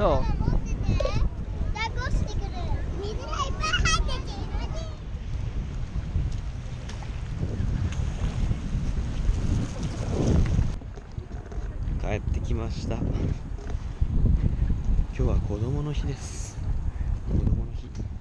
そう帰ってきました。今日は子供の日です。子供の日。